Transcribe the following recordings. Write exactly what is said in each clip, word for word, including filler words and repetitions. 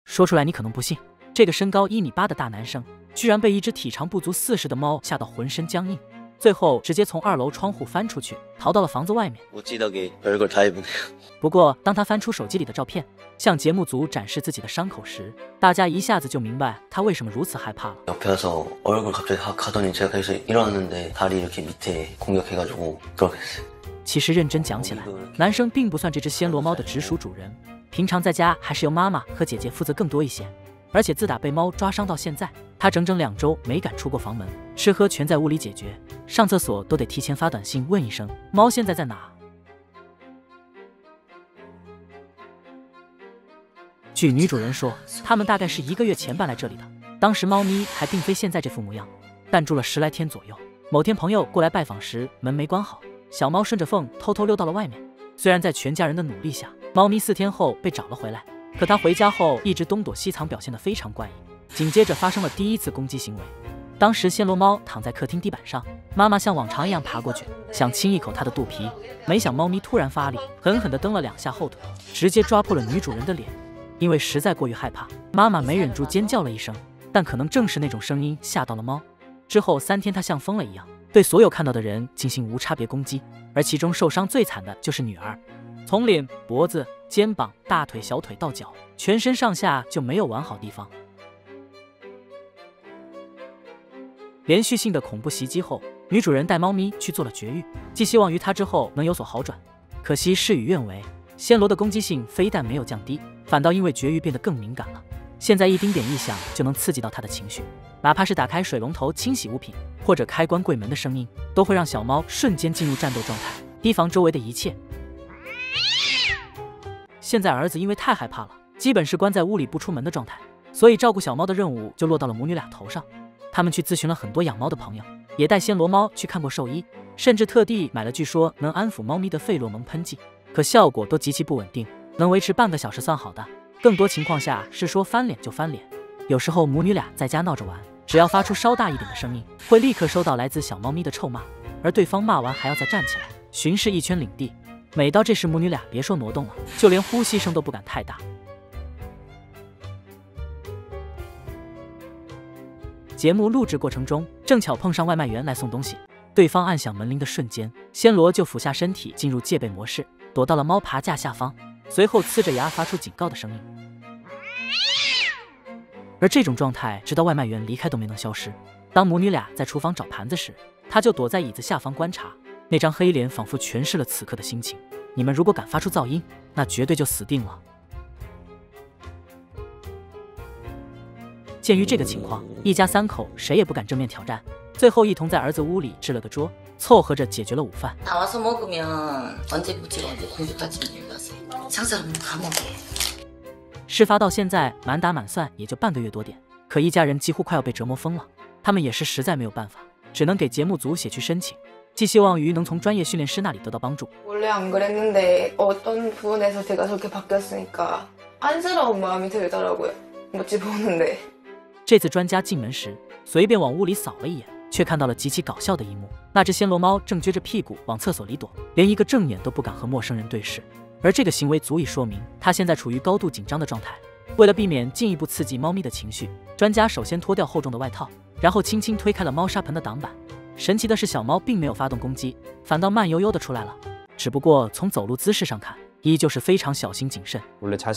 说出来你可能不信，这个身高一米八的大男生，居然被一只体长不足四十的猫吓到浑身僵硬，最后直接从二楼窗户翻出去，逃到了房子外面。不过，当他翻出手机里的照片，向节目组展示自己的伤口时，大家一下子就明白他为什么如此害怕了。 其实认真讲起来，男生并不算这只暹罗猫的直属主人，平常在家还是由妈妈和姐姐负责更多一些。而且自打被猫抓伤到现在，他整整两周没敢出过房门，吃喝全在屋里解决，上厕所都得提前发短信问一声猫现在在哪。据女主人说，他们大概是一个月前搬来这里的，当时猫咪还并非现在这副模样，但住了十来天左右。某天朋友过来拜访时，门没关好，小猫顺着缝偷偷溜到了外面。虽然在全家人的努力下，猫咪四天后被找了回来，可它回家后一直东躲西藏，表现得非常怪异。紧接着发生了第一次攻击行为。当时暹罗猫躺在客厅地板上，妈妈像往常一样爬过去，想亲一口它的肚皮，没想猫咪突然发力，狠狠地蹬了两下后腿，直接抓破了女主人的脸。因为实在过于害怕，妈妈没忍住尖叫了一声，但可能正是那种声音吓到了猫。之后三天，它像疯了一样，对所有看到的人进行无差别攻击，而其中受伤最惨的就是女儿，从脸、脖子、肩膀、大腿、小腿到脚，全身上下就没有完好地方。连续性的恐怖袭击后，女主人带猫咪去做了绝育，寄希望于它之后能有所好转。可惜事与愿违，暹罗的攻击性非但没有降低，反倒因为绝育变得更敏感了。现在一丁点异响就能刺激到它的情绪，哪怕是打开水龙头清洗物品，或者开关柜门的声音，都会让小猫瞬间进入战斗状态，提防周围的一切。现在儿子因为太害怕了，基本是关在屋里不出门的状态，所以照顾小猫的任务就落到了母女俩头上。他们去咨询了很多养猫的朋友，也带暹罗猫去看过兽医，甚至特地买了据说能安抚猫咪的费洛蒙喷剂，可效果都极其不稳定，能维持半个小时算好的，更多情况下是说翻脸就翻脸。有时候母女俩在家闹着玩，只要发出稍大一点的声音，会立刻收到来自小猫咪的臭骂，而对方骂完还要再站起来巡视一圈领地。每到这时，母女俩别说挪动了，就连呼吸声都不敢太大。节目录制过程中，正巧碰上外卖员来送东西，对方按响门铃的瞬间，暹罗就俯下身体进入戒备模式，躲到了猫爬架下方，随后呲着牙发出警告的声音。而这种状态直到外卖员离开都没能消失。当母女俩在厨房找盘子时，他就躲在椅子下方观察，那张黑脸仿佛诠释了此刻的心情。你们如果敢发出噪音，那绝对就死定了。鉴于这个情况，一家三口谁也不敢正面挑战，最后一同在儿子屋里支了个桌，凑合着解决了午饭。事发到现在满打满算也就半个月多点，可一家人几乎快要被折磨疯了。他们也是实在没有办法，只能给节目组写去申请，寄希望于能从专业训练师那里得到帮助。这次专家进门时，随便往屋里扫了一眼，却看到了极其搞笑的一幕。那只暹罗猫正撅着屁股往厕所里躲，连一个正眼都不敢和陌生人对视。而这个行为足以说明，它现在处于高度紧张的状态。为了避免进一步刺激猫咪的情绪，专家首先脱掉厚重的外套，然后轻轻推开了猫砂盆的挡板。神奇的是，小猫并没有发动攻击，反倒慢悠悠地出来了。只不过从走路姿势上看，依旧是非常小心谨慎。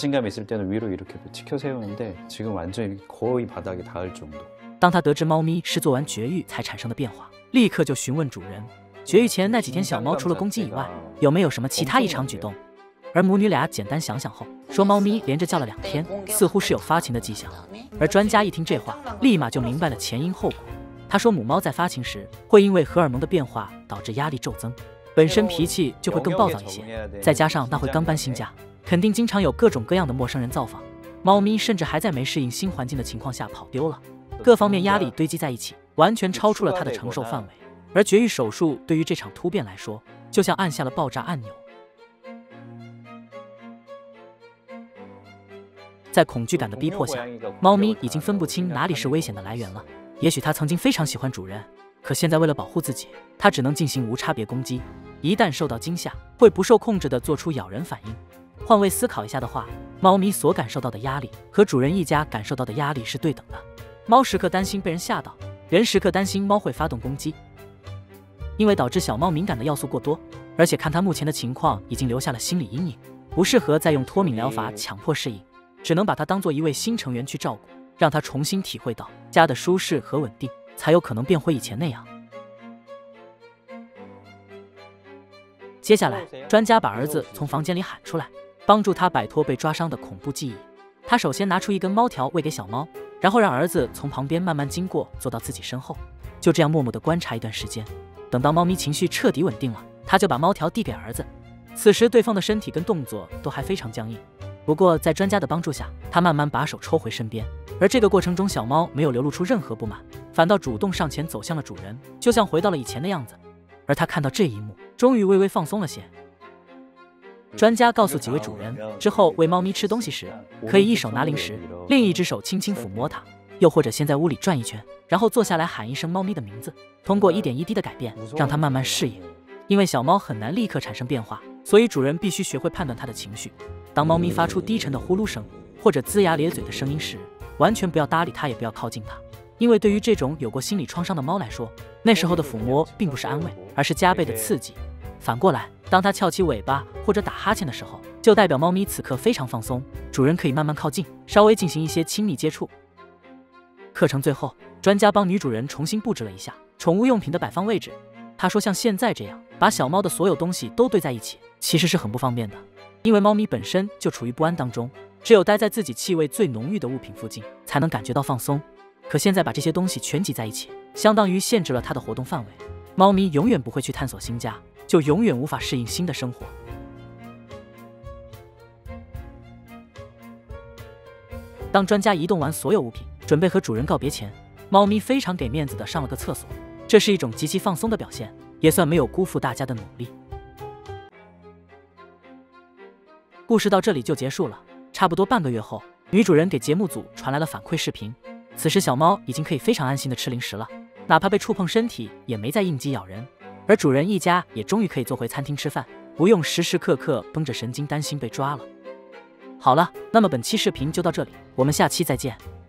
当他得知猫咪是做完绝育才产生的变化，立刻就询问主人，绝育前那几天小猫除了攻击以外，有没有什么其他异常举动？而母女俩简单想想后，说猫咪连着叫了两天，似乎是有发情的迹象。而专家一听这话，立马就明白了前因后果。他说母猫在发情时，会因为荷尔蒙的变化导致压力骤增，本身脾气就会更暴躁一些，再加上那会刚搬新家，肯定经常有各种各样的陌生人造访，猫咪甚至还在没适应新环境的情况下跑丢了，各方面压力堆积在一起，完全超出了它的承受范围。而绝育手术对于这场突变来说，就像按下了爆炸按钮。在恐惧感的逼迫下，猫咪已经分不清哪里是危险的来源了。也许它曾经非常喜欢主人，可现在为了保护自己，它只能进行无差别攻击。一旦受到惊吓，会不受控制地做出咬人反应。换位思考一下的话， 猫咪所感受到的压力和主人一家感受到的压力是对等的。猫时刻担心被人吓到，人时刻担心猫会发动攻击。因为导致小猫敏感的要素过多，而且看它目前的情况已经留下了心理阴影，不适合再用脱敏疗法强迫适应，只能把它当做一位新成员去照顾，让它重新体会到家的舒适和稳定，才有可能变回以前那样。接下来，专家把儿子从房间里喊出来，帮助他摆脱被抓伤的恐怖记忆。他首先拿出一根猫条喂给小猫，然后让儿子从旁边慢慢经过，坐到自己身后，就这样默默地观察一段时间。等到猫咪情绪彻底稳定了，他就把猫条递给儿子。此时对方的身体跟动作都还非常僵硬，不过在专家的帮助下，他慢慢把手抽回身边。而这个过程中，小猫没有流露出任何不满，反倒主动上前走向了主人，就像回到了以前的样子。而他看到这一幕，终于微微放松了些。专家告诉几位主人，之后喂猫咪吃东西时，可以一手拿零食，另一只手轻轻抚摸它，又或者先在屋里转一圈，然后坐下来喊一声猫咪的名字，通过一点一滴的改变，让它慢慢适应。因为小猫很难立刻产生变化，所以主人必须学会判断它的情绪。当猫咪发出低沉的呼噜声或者龇牙咧嘴的声音时，完全不要搭理它，也不要靠近它。因为对于这种有过心理创伤的猫来说，那时候的抚摸并不是安慰，而是加倍的刺激。反过来，当它翘起尾巴或者打哈欠的时候，就代表猫咪此刻非常放松，主人可以慢慢靠近，稍微进行一些亲密接触。课程最后，专家帮女主人重新布置了一下宠物用品的摆放位置。他说，像现在这样把小猫的所有东西都堆在一起，其实是很不方便的，因为猫咪本身就处于不安当中，只有待在自己气味最浓郁的物品附近，才能感觉到放松。可现在把这些东西全挤在一起，相当于限制了它的活动范围。猫咪永远不会去探索新家，就永远无法适应新的生活。当专家移动完所有物品，准备和主人告别前，猫咪非常给面子的上了个厕所，这是一种极其放松的表现，也算没有辜负大家的努力。故事到这里就结束了。差不多半个月后，女主人给节目组传来了反馈视频，此时小猫已经可以非常安心的吃零食了，哪怕被触碰身体也没再应激咬人，而主人一家也终于可以坐回餐厅吃饭，不用时时刻刻绷着神经担心被抓了。好了，那么本期视频就到这里，我们下期再见。